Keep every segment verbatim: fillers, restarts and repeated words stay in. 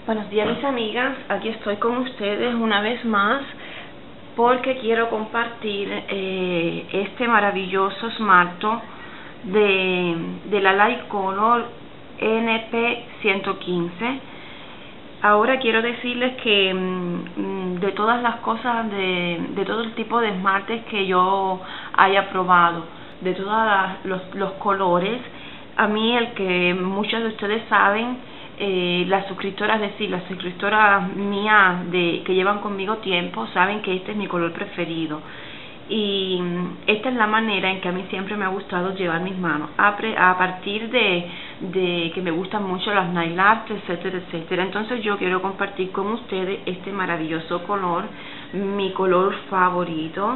Buenos días, mis amigas, aquí estoy con ustedes una vez más porque quiero compartir eh, este maravilloso esmalto de, de la Light Color N P ciento quince. Ahora quiero decirles que mmm, de todas las cosas, de, de todo el tipo de esmaltes que yo haya probado, de todos los, los colores, a mí el que muchos de ustedes saben, Eh, las suscriptoras, es decir, las suscriptoras mías de, que llevan conmigo tiempo, saben que este es mi color preferido. Y esta es la manera en que a mí siempre me ha gustado llevar mis manos, a, pre, a partir de, de que me gustan mucho las nail art, etcétera, etcétera. Entonces yo quiero compartir con ustedes este maravilloso color, mi color favorito,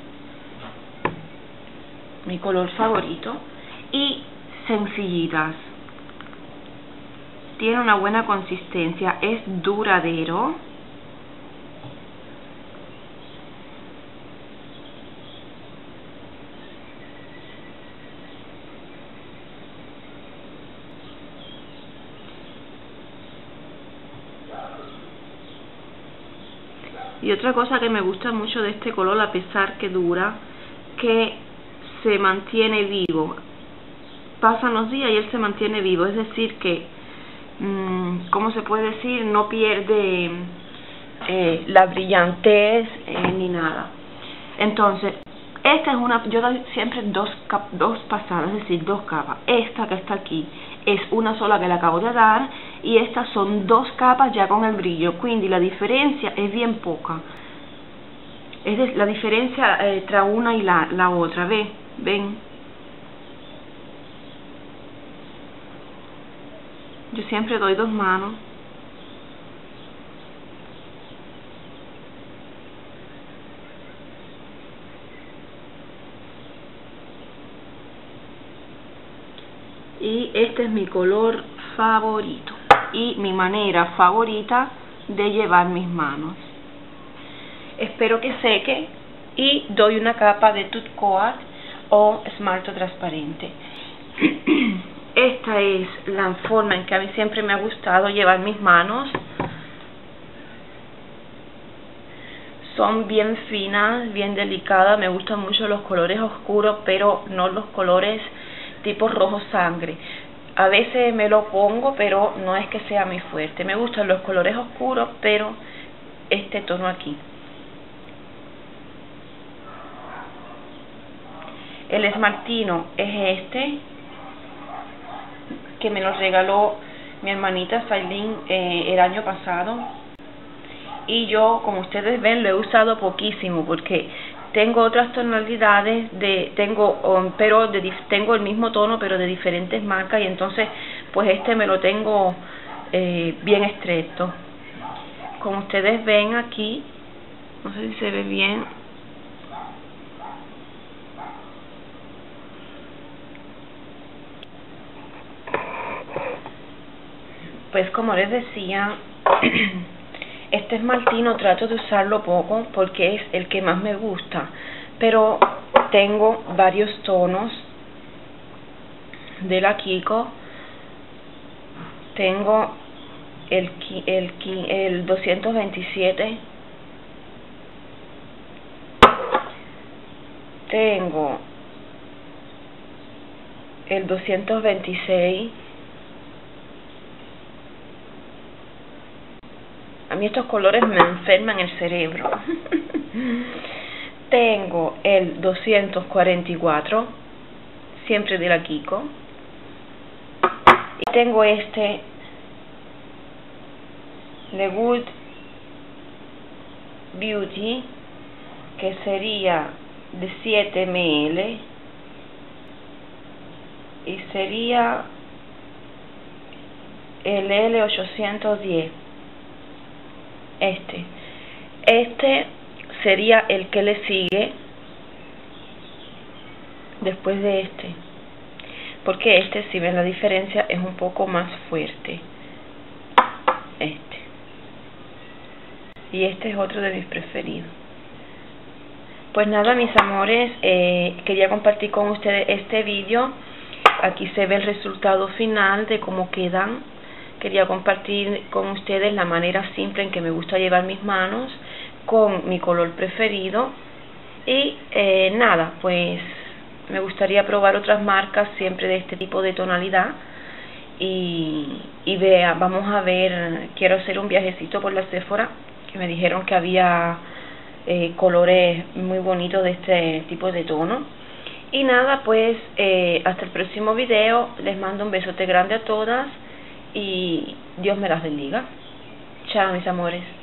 mi color favorito, y sencillitas. Tiene una buena consistencia, es duradero. Y otra cosa que me gusta mucho de este color, a pesar que dura, que se mantiene vivo. Pasan los días y él se mantiene vivo, es decir que ¿cómo se puede decir? No pierde eh, la brillantez eh, ni nada. Entonces, esta es una, yo doy siempre dos, cap, dos pasadas, es decir, dos capas. Esta que está aquí es una sola que le acabo de dar y estas son dos capas ya con el brillo, quindi la diferencia es bien poca. Es de, la diferencia eh, entre una y la, la otra, ¿ven? ¿Ven? Yo siempre doy dos manos. Y este es mi color favorito y mi manera favorita de llevar mis manos. Espero que seque y doy una capa de Tooth Coat o esmalte transparente. Esta es la forma en que a mí siempre me ha gustado llevar mis manos. Son bien finas, bien delicadas. Me gustan mucho los colores oscuros, pero no los colores tipo rojo sangre. A veces me lo pongo, pero no es que sea muy fuerte. Me gustan los colores oscuros, pero este tono aquí. El esmaltino es este, que me lo regaló mi hermanita Sailin eh, el año pasado, y yo, como ustedes ven, lo he usado poquísimo porque tengo otras tonalidades de tengo um, pero de, tengo el mismo tono pero de diferentes marcas, y entonces pues este me lo tengo eh, bien estrecho. Como ustedes ven aquí, no sé si se ve bien, pues como les decía, este esmaltino trato de usarlo poco porque es el que más me gusta, pero tengo varios tonos de la Kiko. Tengo el, el, el doscientos veintisiete, tengo el doscientos veintiséis. A mí estos colores me enferman el cerebro. Tengo el doscientos cuarenta y cuatro, siempre de la Kiko. Y tengo este, The Good Beauty, que sería de siete mililitros. Y sería el L ochocientos diez. Este, este sería el que le sigue después de este, porque este, si ven la diferencia, es un poco más fuerte. Este, y este es otro de mis preferidos. Pues nada, mis amores, eh, quería compartir con ustedes este vídeo. Aquí se ve el resultado final de cómo quedan quería compartir con ustedes la manera simple en que me gusta llevar mis manos con mi color preferido. Y eh, nada, pues me gustaría probar otras marcas siempre de este tipo de tonalidad. Y, y vea, vamos a ver, quiero hacer un viajecito por la Sephora, que me dijeron que había eh, colores muy bonitos de este tipo de tono. Y nada, pues eh, hasta el próximo video, les mando un besote grande a todas y Dios me las bendiga. Chao, mis amores.